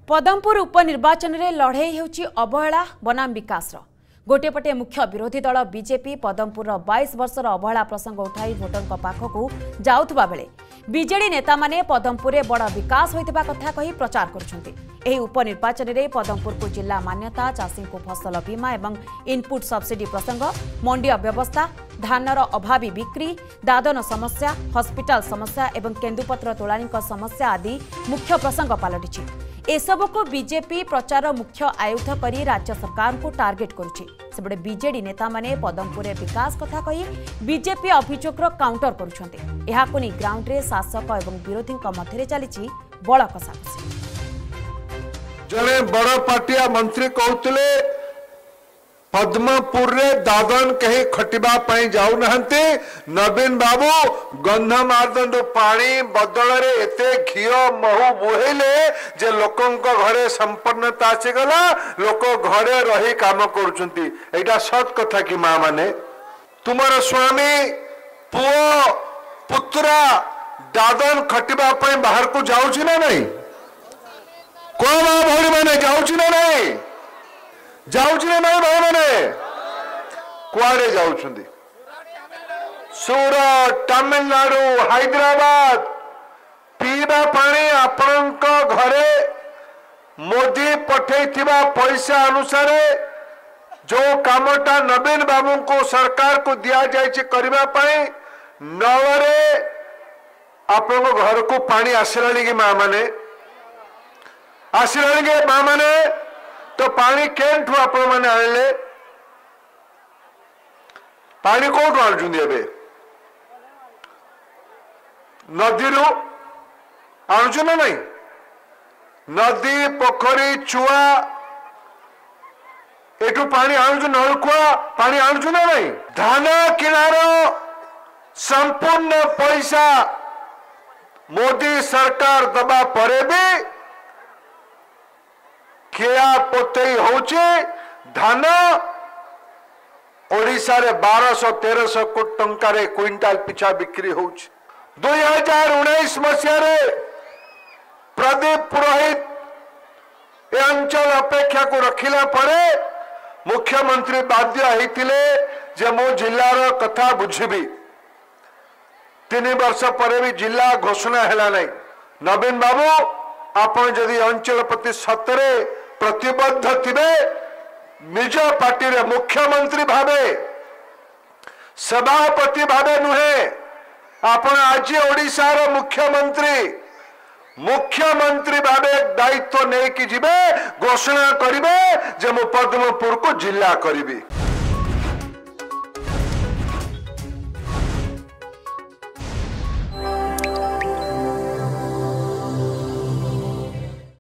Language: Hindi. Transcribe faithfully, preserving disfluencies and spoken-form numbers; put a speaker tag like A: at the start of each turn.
A: पदमपुर उपनिर्वाचन में लड़ई होची अवहेला बनाम विकास गोटे पटे मुख्य विरोधी दल बीजेपी पदमपुर बाईस वर्षर अवहेला प्रसंग उठाई भोटर पाखक जाउथबा बेले बीजेडी नेता माने पदमपुर बड़ विकास होइतिबा कथा कही प्रचार करुछन्ति। एही उपनिर्वाचन में पदमपुर को जिला मान्यता चाषी को फसल बीमा एवं इनपुट सब्सिडी प्रसंग मंडी व्यवस्था धानर अभावी बिक्री दादन समस्या हॉस्पिटल समस्या एवं केन्दुपत्र तोलाणी समस्या आदि मुख्य प्रसंग पलटि एसबू को बीजेपी प्रचार मुख्य आयुध करी राज्य सरकार को टार्गेट करुछि। सेबडे बीजेडी नेता माने पदमपुर विकास कथा कही बीजेपी अभियोगର काउंटर करुछन्ते। एहाको नि ग्राउंड रे शासक एवं विरोधी मध्य चली बड़ कसाकसी।
B: जने बड़ पार्टिया मंत्री कहते पद्मपुर रे दादन कहीं खटिबा पाई जाऊ नहंती नवीन बाबू गंधमार्दन पानी बदल रे एते घियो महू बुहेले जे लोकंक घरे संपन्नता आसीगला लोक घरे रही काम करुचंती। एटा सत कथा कि मां माने तुमर स्वामी पुओ पुत्रा दादन खटिबा पाई बाहर को जाउछि ना नहीं को मां भौरी माने जाउछि ना नहीं जाउछि ना नहीं भाई माने कुआड़े जाउछंदी सूरत तमिलनाडु हैदराबाद पीवा पानी आपनक घरे मोदी पठेइथिबा पैसा अनुसार जो कामटा नवीन बाबू को सरकार को दिया जायछि करबा पाई नवरे आपन घर को पानी आसिलानी कि मां माने आसिलानी के मां माने तो पानी केंठू आपण माने आले पानी कोठू आलुचंदी एबे नदी रू आलुच ना नहीं नदी पोखरी चुआ एठू पानी आलुच नलकुआ पानी आलुच ना नहीं धान किनार संपूर्ण पैसा मोदी सरकार दबा परे भी किया पोते होचे धान ओडिशा रे बारह सौ तेरह सौ कोटी टंका रे क्विंटाल पिछा बिक्री होचे। दुई हजार उन्नीस मसीह रे प्रदीप पुरोहित ए अंचल अपेक्षा को रखिला परे मुख्यमंत्री बाध्य होइतिले जे मो जिल्लार कथा बुझिबी तीन वर्ष पर भी जिला घोषणा हैला नहीं। नवीन बाबू आपण जदि अंचल प्रति सतरे प्रतिबद्ध थिबे निज पार्टी रे मुख्यमंत्री भावे सभापति भावे नुहे आपण आज ओडिशा रो मुख्यमंत्री मुख्यमंत्री भावे दायित्व नहीं कि जीवे घोषणा करिवे जे मु पद्मपुर को जिला करिबी।